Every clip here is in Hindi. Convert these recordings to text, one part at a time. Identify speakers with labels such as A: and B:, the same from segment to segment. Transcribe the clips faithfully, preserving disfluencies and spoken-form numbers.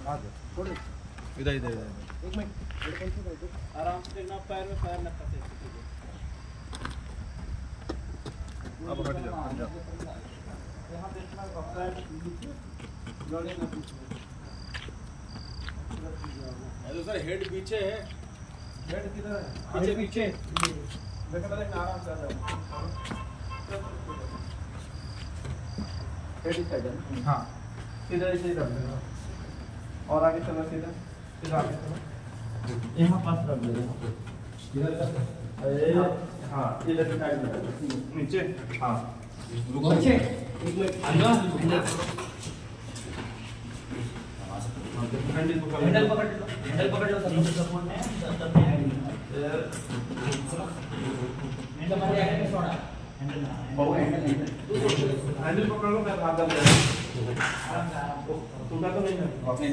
A: इधर इधर इधर
B: एक मिनट आराम से ना, पैर में पैर न फंसे।
A: अब हट जाओ हट जाओ।
B: यहाँ देखना पैर गले ना पीछे। हेलो सर, हेड पीछे है। हेड किधर है? पीछे पीछे। देखो देखो आराम से आ जाओ। हेड इस साइड है। हाँ सीधा सीधा रख देना और आगे चलो, सीधा सीधा आगे चलो। यहाँ पास रख देना। इधर हाँ इधर साइड में नीचे। हाँ नीचे एक मिनट हैंडल पकड़ हैंडल पकड़ हैंडल पकड़ लो। सब सपोर्ट में सब हैंडल मार आगे में छोड़ा। हैंडल बहुत हैंडल नहीं, हैंडल पकड़ लो। मैं हाथ डाल दे आराम से आराम से। टूटा तो नहीं है अपने।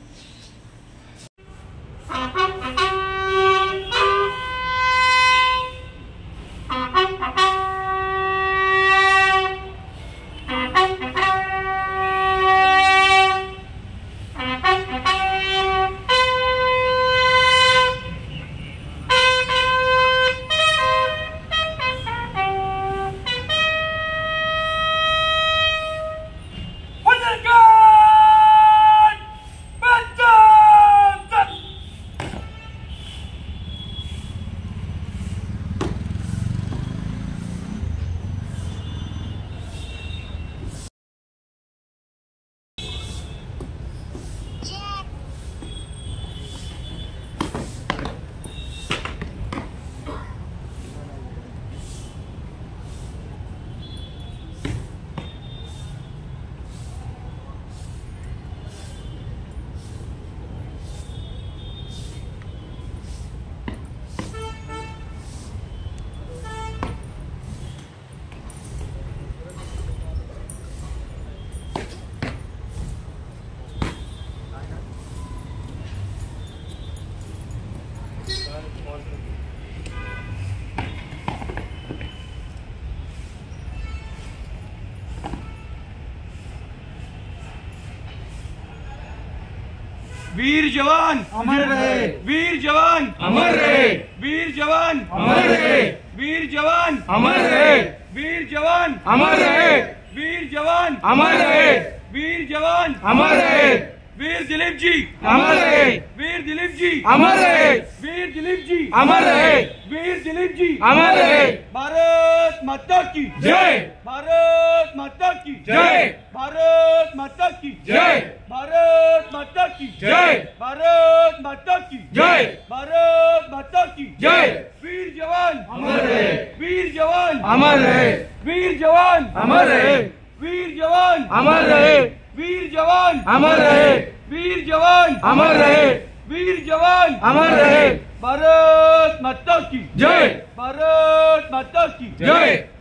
A: वीर जवान
B: अमर रहे,
A: वीर जवान
B: अमर रहे,
A: वीर जवान
B: अमर रहे,
A: वीर जवान
B: अमर रहे,
A: वीर जवान
B: अमर रहे,
A: वीर जवान
B: अमर रहे,
A: वीर जवान
B: अमर रहे,
A: वीर दिलीप जी
B: अमर रहे,
A: वीर दिलीप जी
B: अमर रहे,
A: वीर दिलीप जी
B: अमर रहे,
A: वीर दिलीप जी
B: अमर रहे।
A: भारत माता की
B: जय,
A: भारत माता की
B: जय,
A: भारत माता की
B: जय,
A: भारत माता की
B: जय,
A: भारत माता की
B: जय,
A: भारत माता की
B: जय।
A: वीर जवान
B: अमर रहे,
A: वीर जवान
B: अमर रहे,
A: वीर जवान
B: अमर रहे,
A: वीर जवान
B: अमर रहे,
A: वीर जवान
B: अमर रहे,
A: वीर जवान
B: अमर रहे,
A: वीर जवान
B: अमर रहे।
A: भारत माता की
B: जय,
A: भारत माता की
B: जय।